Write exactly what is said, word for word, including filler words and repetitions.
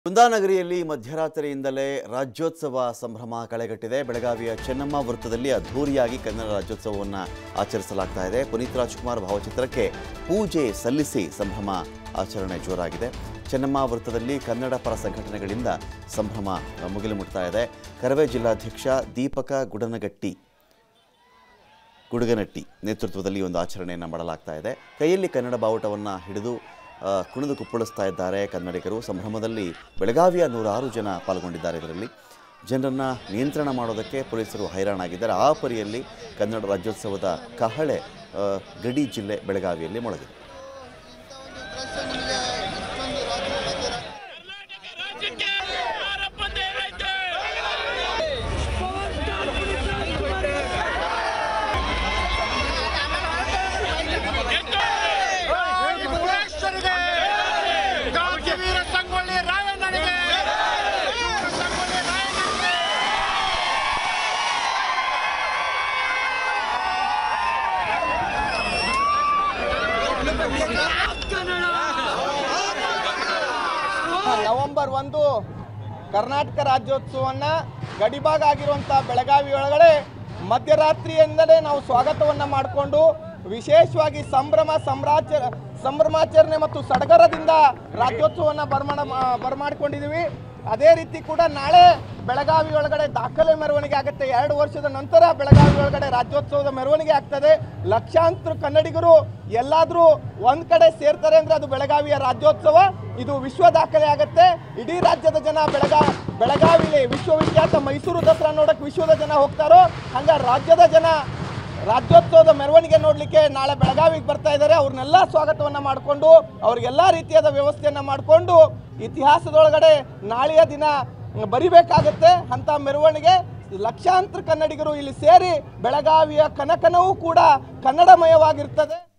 ಕುಂದಾನಗರಿಯಲ್ಲಿ ಮಧ್ಯರಾತ್ರಿಯಿಂದಲೇ ರಾಜ್ಯೋತ್ಸವ ಸಂಭ್ರಮ ಕಳೆಗಟ್ಟಿದೆ. ಬೆಳಗಾವಿಯ ಚೆನ್ನಮ್ಮ ವೃತ್ತದಲ್ಲಿ ಅದ್ಧೂರಿಯಾಗಿ ಕನ್ನಡ ರಾಜ್ಯೋತ್ಸವವನ್ನು ಆಚರಿಸಲಾಗ್ತಾ ಇದೆ. ಪುನೀತ್ ರಾಜ್ಕುಮಾರ್ ಭಾವಚಿತ್ರಕ್ಕೆ ಪೂಜೆ ಸಲ್ಲಿಸಿ ಸಂಭ್ರಮ ಆಚರಣೆ ಜೋರಾಗಿದೆ. ಚೆನ್ನಮ್ಮ ವೃತ್ತದಲ್ಲಿ ಕನ್ನಡ ಪರ ಸಂಘಟನೆಗಳಿಂದ ಸಂಭ್ರಮ ಮುಗಿಲು ಮುಟ್ತಾ ಇದೆ. ಕರವೇ ಜಿಲ್ಲಾಧ್ಯಕ್ಷ ದೀಪಕ ಗುಡನಗಟ್ಟಿ ಗುಡುಗನಟ್ಟಿ ನೇತೃತ್ವದಲ್ಲಿ ಒಂದು ಆಚರಣೆಯನ್ನು ಮಾಡಲಾಗ್ತಾ ಇದೆ. ಕೈಯಲ್ಲಿ ಕನ್ನಡ ಬಾವುಟವನ್ನು ಹಿಡಿದು ಕುಣಿದು ಕುಪ್ಪಳಿಸ್ತಾ ಇದ್ದಾರೆ ಕನ್ನಡಿಗರು. ಸಂಭ್ರಮದಲ್ಲಿ ಬೆಳಗಾವಿಯ ನೂರಾರು ಜನ ಪಾಲ್ಗೊಂಡಿದ್ದಾರೆ. ಇದರಲ್ಲಿ ಜನರನ್ನು ನಿಯಂತ್ರಣ ಮಾಡೋದಕ್ಕೆ ಪೊಲೀಸರು ಹೈರಾಣಾಗಿದ್ದಾರೆ. ಆ ಪರಿಯಲ್ಲಿ ಕನ್ನಡ ರಾಜ್ಯೋತ್ಸವದ ಕಹಳೆ ಗಡಿ ಜಿಲ್ಲೆ ಬೆಳಗಾವಿಯಲ್ಲಿ ಮೊಳಗಿದೆ. ನವೆಂಬರ್ ಒಂದು ಕರ್ನಾಟಕ ರಾಜ್ಯೋತ್ಸವವನ್ನು ಗಡಿಭಾಗ ಆಗಿರುವಂಥ ಬೆಳಗಾವಿ ಒಳಗಡೆ ಮಧ್ಯರಾತ್ರಿಯಿಂದಲೇ ನಾವು ಸ್ವಾಗತವನ್ನು ಮಾಡಿಕೊಂಡು ವಿಶೇಷವಾಗಿ ಸಂಭ್ರಮ ಸಂಭ್ರಾಚ ಸಂಭ್ರಮಾಚರಣೆ ಮತ್ತು ಸಡಗರದಿಂದ ರಾಜ್ಯೋತ್ಸವವನ್ನು ಬರ್ಮಾಡ ಬರಮಾಡಿಕೊಂಡಿದ್ದೀವಿ. ಅದೇ ರೀತಿ ಕೂಡ ನಾಳೆ ಬೆಳಗಾವಿ ಒಳಗಡೆ ದಾಖಲೆ ಮೆರವಣಿಗೆ ಆಗುತ್ತೆ. ಎರಡು ವರ್ಷದ ನಂತರ ಬೆಳಗಾವಿ ಒಳಗಡೆ ರಾಜ್ಯೋತ್ಸವದ ಮೆರವಣಿಗೆ ಆಗ್ತದೆ. ಲಕ್ಷಾಂತರ ಕನ್ನಡಿಗರು ಎಲ್ಲಾದರೂ ಒಂದು ಕಡೆ ಸೇರ್ತಾರೆ ಅಂದರೆ ಅದು ಬೆಳಗಾವಿಯ ರಾಜ್ಯೋತ್ಸವ. ಇದು ವಿಶ್ವ ದಾಖಲೆ ಆಗುತ್ತೆ. ಇಡೀ ರಾಜ್ಯದ ಜನ ಬೆಳಗಾ ಬೆಳಗಾವಿಲಿ ವಿಶ್ವವಿಖ್ಯಾತ ಮೈಸೂರು ದಸರಾ ನೋಡೋಕ್ಕೆ ವಿಶ್ವದ ಜನ ಹೋಗ್ತಾರೋ ಹಂಗೆ ರಾಜ್ಯದ ಜನ ರಾಜ್ಯೋತ್ಸವದ ಮೆರವಣಿಗೆ ನೋಡಲಿಕ್ಕೆ ನಾಳೆ ಬೆಳಗಾವಿಗೆ ಬರ್ತಾ ಇದ್ದಾರೆ. ಅವ್ರನ್ನೆಲ್ಲ ಸ್ವಾಗತವನ್ನು ಮಾಡಿಕೊಂಡು ಅವ್ರಿಗೆಲ್ಲ ರೀತಿಯಾದ ವ್ಯವಸ್ಥೆಯನ್ನು ಮಾಡಿಕೊಂಡು ಇತಿಹಾಸದೊಳಗಡೆ ನಾಳೆಯ ದಿನ ಬರಿಬೇಕಾಗತ್ತೆ. ಅಂಥ ಮೆರವಣಿಗೆ ಲಕ್ಷಾಂತರ ಕನ್ನಡಿಗರು ಇಲ್ಲಿ ಸೇರಿ ಬೆಳಗಾವಿಯ ಕನಕನವೂ ಕೂಡ ಕನ್ನಡಮಯವಾಗಿರ್ತದೆ.